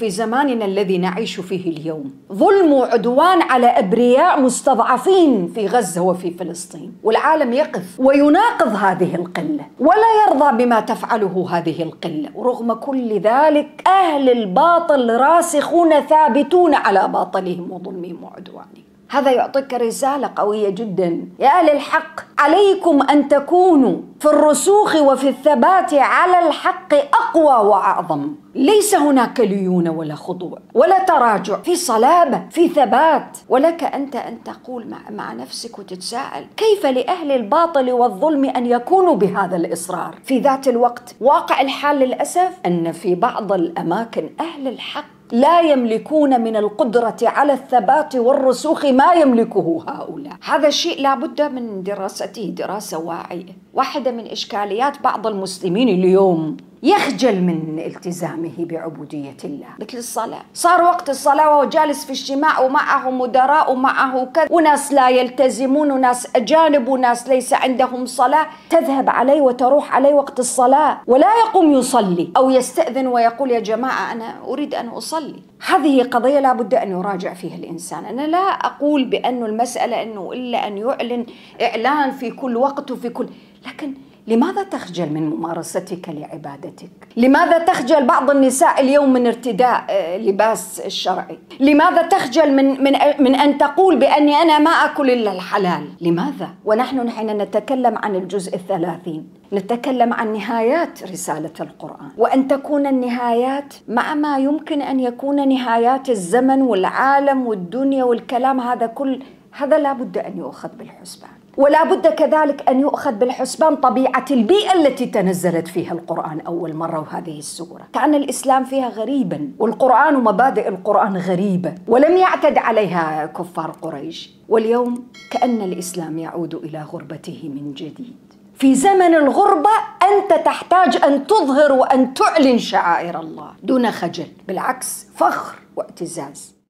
في زماننا الذي نعيش فيه اليوم ظلم وعدوان على أبرياء مستضعفين في غزة وفي فلسطين، والعالم يقف ويناقض هذه القلة ولا يرضى بما تفعله هذه القلة. ورغم كل ذلك أهل الباطل راسخون ثابتون على باطلهم وظلمهم وعدوانهم. هذا يعطيك رسالة قوية جدا يا أهل الحق، عليكم أن تكونوا في الرسوخ وفي الثبات على الحق أقوى وأعظم. ليس هناك ليونة ولا خضوع ولا تراجع، في صلابة، في ثبات. ولك أنت أن تقول مع نفسك وتتساءل كيف لأهل الباطل والظلم أن يكونوا بهذا الإصرار؟ في ذات الوقت واقع الحال للأسف أن في بعض الأماكن أهل الحق لا يملكون من القدرة على الثبات والرسوخ ما يملكه هؤلاء. هذا الشيء لا بد من دراسته دراسة واعية. واحدة من إشكاليات بعض المسلمين اليوم يخجل من التزامه بعبودية الله، مثل الصلاة. صار وقت الصلاة وهو جالس في اجتماع ومعه مدراء ومعه كذا، وناس لا يلتزمون وناس أجانب وناس ليس عندهم صلاة، تذهب عليه وتروح عليه وقت الصلاة ولا يقوم يصلي أو يستأذن ويقول يا جماعة أنا أريد أن أصلي. هذه قضية لا بد أن يراجع فيها الإنسان. أنا لا أقول بأن المسألة أنه إلا أن يعلن إعلان في كل وقت وفي كل، لكن لماذا تخجل من ممارستك لعبادتك؟ لماذا تخجل بعض النساء اليوم من ارتداء لباس الشرعي؟ لماذا تخجل من أن تقول بأني أنا ما أكل إلا الحلال؟ لماذا؟ ونحن حين نتكلم عن الجزء 30 نتكلم عن نهايات رسالة القرآن، وأن تكون النهايات مع ما يمكن أن يكون نهايات الزمن والعالم والدنيا والكلام هذا لا بد أن يؤخذ بالحسبان. ولا بد كذلك أن يؤخذ بالحسبان طبيعة البيئة التي تنزلت فيها القرآن أول مرة، وهذه السورة كان الإسلام فيها غريبا، والقرآن ومبادئ القرآن غريبة ولم يعتد عليها كفار قريش. واليوم كأن الإسلام يعود إلى غربته من جديد. في زمن الغربة أنت تحتاج أن تظهر وأن تعلن شعائر الله دون خجل، بالعكس فخر واعتزاز.